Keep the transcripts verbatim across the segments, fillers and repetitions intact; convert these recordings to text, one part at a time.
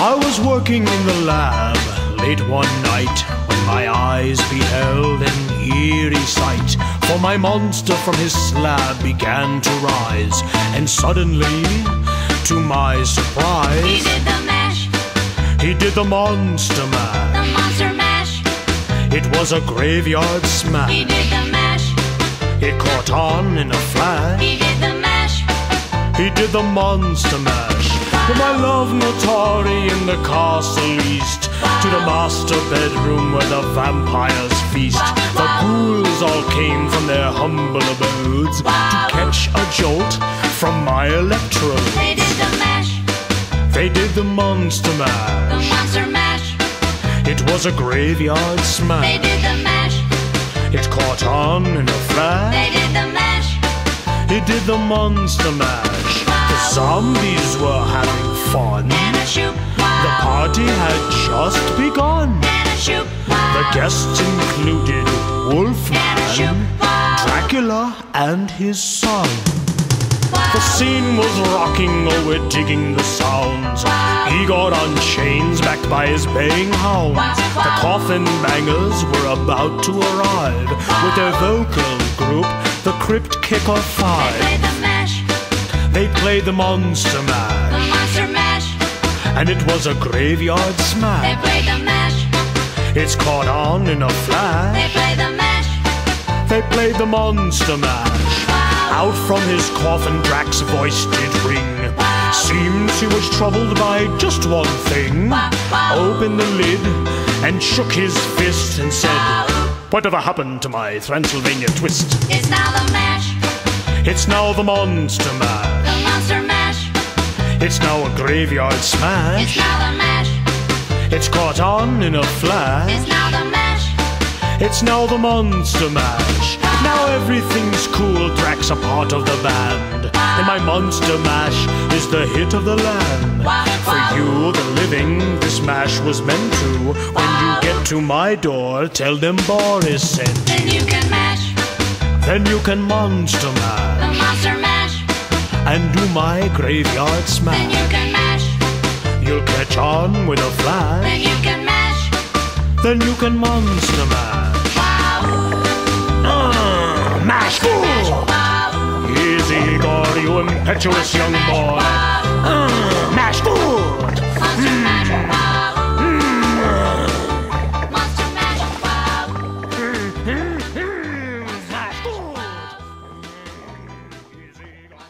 I was working in the lab late one night when my eyes beheld an eerie sight. For my monster from his slab began to rise, and suddenly, to my surprise, he did the mash. He did the monster mash. The monster mash. It was a graveyard smash. He did the mash. It caught on in a flash. He did the mash. He did the monster mash. From my love Notari in the castle east to the master bedroom where the vampires feast. The ghouls all came from their humble abodes to catch a jolt from my electrode. They did the mash. They did the monster mash. The monster mash. It was a graveyard They smash. did the mash. It caught on in a flash. They did the mash. He did the monster mash. The zombies were having fun. And a shoot. The party had just begun. And a shoot. The guests included Wolfman, Dracula, and his son. The scene was rocking, oh, we're digging the sounds. He got on chains backed by his baying hounds. The coffin bangers were about to arrive with their vocal group, the Crypt Kicker They Five. played the mash. They played the monster The mash, monster mash. and it was a graveyard They smash. played the mash. It's caught on in a They flash. played the mash. They played the monster mash. Out from his coffin Drax's voice did ring. Seems he was troubled by just one thing. Opened the lid and shook his fist and said, "Whatever happened to my Transylvania twist?" It's now the mash. It's now the monster mash. The monster mash. It's now a graveyard It's smash. now the mash. It's caught on in a flash. It's now the mash. It's now the monster mash. Now everything's cool, Drax a part of the band. And my monster mash is the hit of the land. For you, the living, this mash was meant to. When you get to my door, tell them Boris sent you. Then you can mash. Then you can monster The mash monster mash. and do my graveyard Then smash. you can mash. You'll catch on with a Then flash. you can mash. Then you can monster mash. Uh, mash fool! Easy, Igor, you impetuous young boy. Uh, mash good! Monster mash. Monster mash. Mash good! Easy, Igor.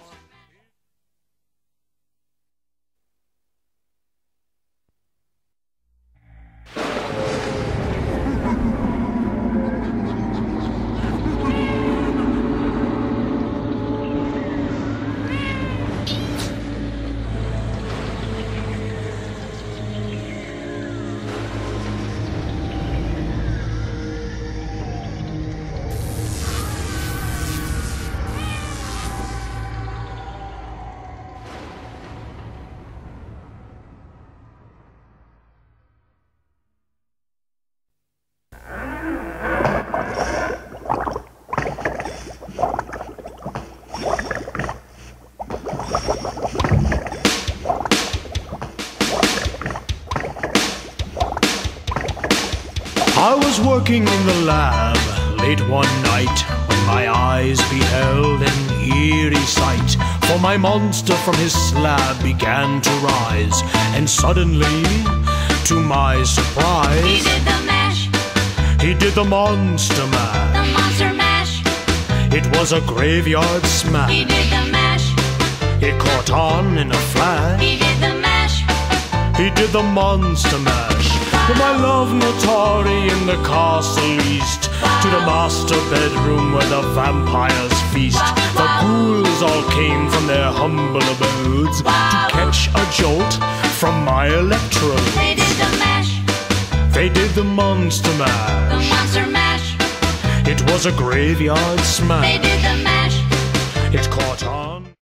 I was working in the lab late one night when my eyes beheld an eerie sight. For my monster from his slab began to rise, and suddenly, to my He surprise, did the mash. he did the monster mash. The monster mash. It was a graveyard He smash. did the mash. It caught on in a flash. He did the mash. He did the monster mash. From my love Notari in the castle east to the master bedroom where the vampires feast. The ghouls all came from their humble abodes to catch a jolt from my electrode. They did the mash. They did the monster The mash. monster mash. It was a graveyard They smash. did the mash. It